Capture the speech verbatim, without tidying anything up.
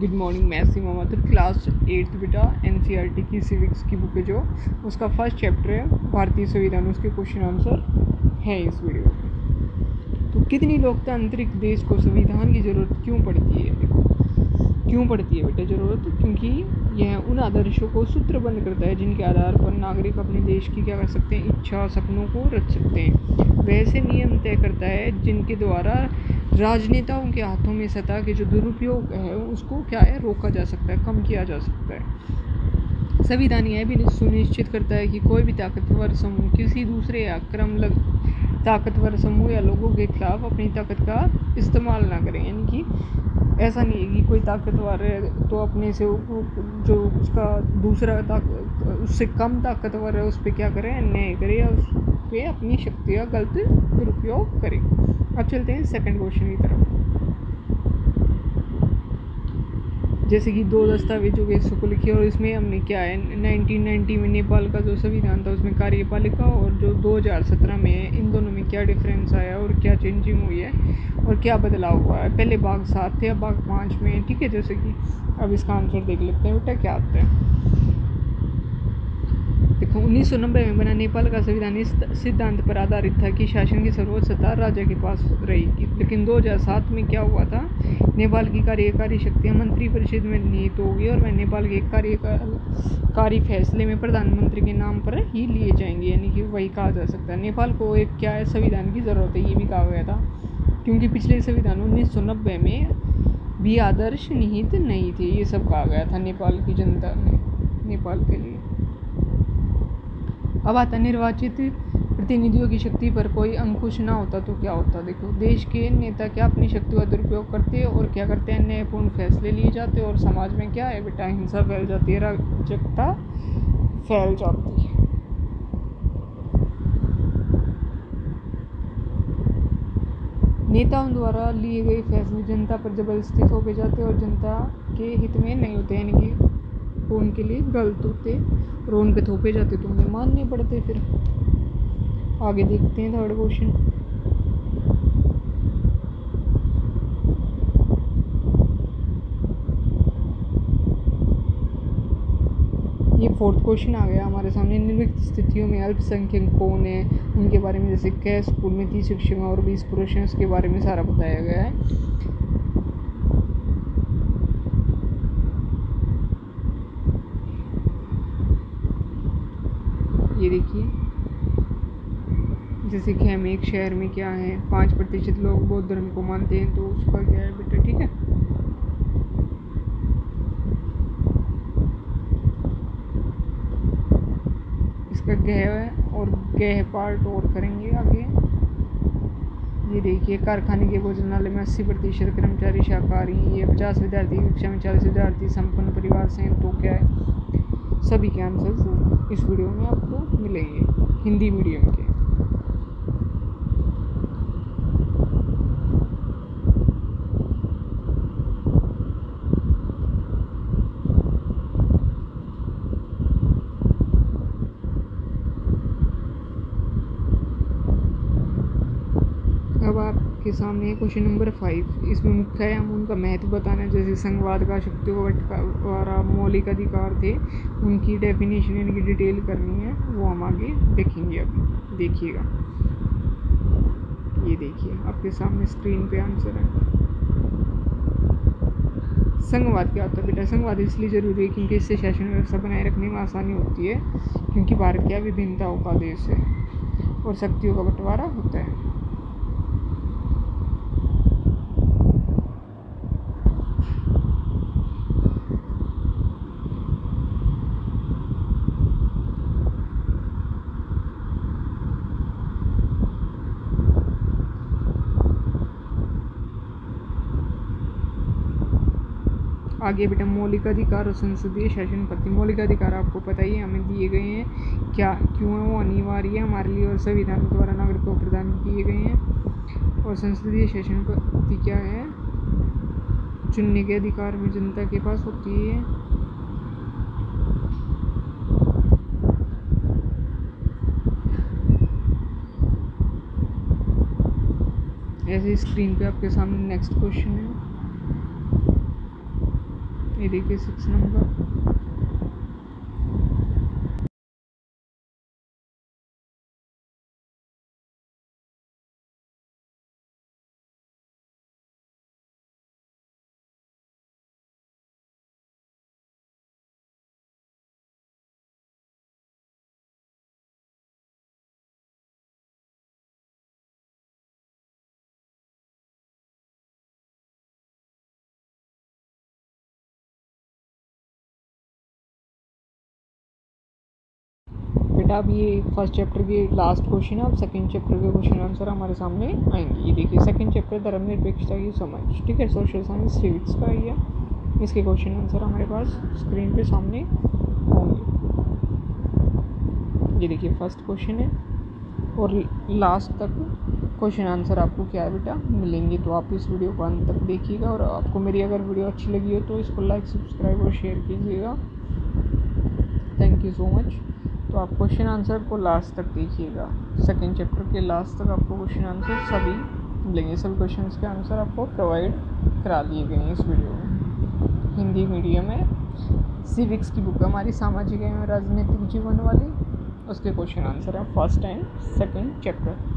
Good morning. मैं Seema Mathur, class eighth बेटा, NCERT की सिविक्स की बुक है जो उसका फर्स्ट चैप्टर है भारतीय संविधान, उसके क्वेश्चन आंसर है इस वीडियो में। तो कितनी लोकतांत्रिक देश को संविधान की ज़रूरत क्यों पड़ती है? देखो क्यों पड़ती है बेटा ज़रूरत, क्योंकि यह उन आदर्शों को सूत्रबद्ध करता है जिनके आधार पर नागरिक अपने देश की क्या कर सकते हैं, इच्छा सपनों को रच सकते हैं। वैसे नियम तय करता है जिनके द्वारा राजनेताओं के हाथों में सत्ता के जो दुरुपयोग है उसको क्या है, रोका जा सकता है, कम किया जा सकता है। संविधान यह भी सुनिश्चित करता है कि कोई भी ताकतवर समूह किसी दूसरे या क्रम लग ताकतवर समूह या लोगों के खिलाफ अपनी ताकत का इस्तेमाल ना करें। यानी कि ऐसा नहीं है कि कोई ताकतवर है तो अपने से जो उसका दूसरा ताकत उससे कम ताकतवर है उस पर क्या करें, अन्याय करे या उस पर अपनी शक्ति का गलत दुरुपयोग करे। अब चलते हैं सेकंड क्वेश्चन की तरफ। जैसे कि दो दस्तावेजों के इसको लिखिए और इसमें हमने क्या है, नाइनटीन नाइंटी में नेपाल का जो संविधान था उसमें कार्यपालिका और जो दो हज़ार सत्रह में है, इन दोनों में क्या डिफरेंस आया और क्या चेंजिंग हुई है और क्या बदलाव हुआ है। पहले भाग सात थे, अब भाग पाँच में है, ठीक है। जैसे कि अब इसका आंसर देख लेते हैं बेटा क्या आता है। देखो उन्नीस सौ नब्बे में बना नेपाल का संविधान इस सिद्धांत पर आधारित था कि शासन की सर्वोच्च सत्ता राजा के पास रहेगी। लेकिन दो हज़ार सात में क्या हुआ था, नेपाल की कार्यकारी शक्तियां मंत्री परिषद में निहित होगी और वह नेपाल के कार्यकारी फैसले में प्रधानमंत्री के नाम पर ही लिए जाएंगे। यानी कि वही कहा जा सकता है नेपाल को एक क्या है, संविधान की ज़रूरत है, ये भी कहा गया था। क्योंकि पिछले संविधान उन्नीस सौ नब्बे में भी आदर्श निहित नहीं थे, ये सब कहा गया था नेपाल की जनता ने नेपाल के लिए। अब आता निर्वाचित प्रतिनिधियों की शक्ति पर कोई अंकुश ना होता तो क्या होता। देखो देश के नेता क्या अपनी शक्ति का दुरुपयोग करते हैं और क्या करते हैं, न्यायपूर्ण फैसले लिए जाते हैं और समाज में क्या है बेटा, हिंसा फैल जाती है, अराजकता फैल जाती है। नेताओं द्वारा लिए गए फैसले जनता पर जबरदस्ती थोपे जाते हैं और जनता के हित में नहीं होते, यानी कि उनके लिए गलत होते और उन पे थोपे जाते तो उन्हें मानने पड़ते। फिर आगे देखते हैं थर्ड क्वेश्चन। ये फोर्थ क्वेश्चन आ गया हमारे सामने। निम्नलिखित स्थितियों में अल्पसंख्यक कौन है, उनके बारे में, जैसे कै स्कूल में तीस शिक्षक और बीस पुरुष हैं, उसके बारे में सारा बताया गया है। ये देखिए जैसे कि हम एक शहर में क्या है, पाँच प्रतिशत लोग बौद्ध धर्म को मानते हैं, तो उसका क्या है बेटा, ठीक है। इसका गह और गह पार्ट और करेंगे आगे। ये देखिए कारखाने के भोजनालय में अस्सी प्रतिशत कर्मचारी शाकाहारी, ये पचास विद्यार्थी कक्षा में चालीस विद्यार्थी संपन्न परिवार से, तो क्या है, सभी के आंसर्स इस वीडियो में आपको मिलेंगे हिंदी मीडियम के। अब आपके सामने क्वेश्चन नंबर फाइव। इसमें मुख्य है हम उनका महत्व बताना, जैसे संघवाद का, शक्तियों का बंटवारा, मौलिक अधिकार थे, उनकी डेफिनेशन यानी कि डिटेल करनी है, वो हम आगे देखेंगे। अभी देखिएगा, ये देखिए आपके सामने स्क्रीन पे आंसर है। संघवाद क्या होता है बेटा? संघवाद इसलिए जरूरी है क्योंकि इससे शासन व्यवस्था बनाए रखने में आसानी होती है, क्योंकि भारत क्या विभिन्नताओं का देश है और शक्तियों का बंटवारा होता है। आगे बेटा मौलिक अधिकार और संसदीय शासन पद्धति। मौलिक अधिकार आपको पता ही है हमें दिए गए हैं, क्या क्यों है, वो अनिवार्य है हमारे लिए और संविधान द्वारा नागरिकों को प्रदान किए गए हैं। और संसदीय शासन पद्धति क्या है, चुनने के अधिकार में जनता के पास होती है। ऐसे स्क्रीन पे आपके सामने नेक्स्ट क्वेश्चन है। ये देखिए सिक्स नंबर। बेटा अब ये फर्स्ट चैप्टर के लास्ट क्वेश्चन है। अब सेकंड चैप्टर के क्वेश्चन आंसर हमारे सामने आएंगे। ये देखिए सेकंड चैप्टर धर्मनिरपेक्षता की समझ, ठीक है, सोशल साइंस सिविक्स का ही है। इसके क्वेश्चन आंसर हमारे पास स्क्रीन पे सामने होंगे। ये देखिए फर्स्ट क्वेश्चन है और लास्ट तक क्वेश्चन आंसर आपको क्या है बेटा मिलेंगे। तो आप इस वीडियो को अंत तक देखिएगा और आपको मेरी अगर वीडियो अच्छी लगी हो तो इसको लाइक सब्सक्राइब और शेयर कीजिएगा। Thank you so much. तो आप क्वेश्चन आंसर को लास्ट तक देखिएगा। सेकंड चैप्टर के लास्ट तक आपको क्वेश्चन आंसर सभी मिलेंगे। सभी क्वेश्चन के आंसर आपको प्रोवाइड करा दिए गए हैं इस वीडियो में। हिंदी मीडियम है, सिविक्स की बुक है हमारी, सामाजिक एवं राजनीतिक जीवन वाली। उसके क्वेश्चन आंसर है फर्स्ट एंड सेकंड चैप्टर।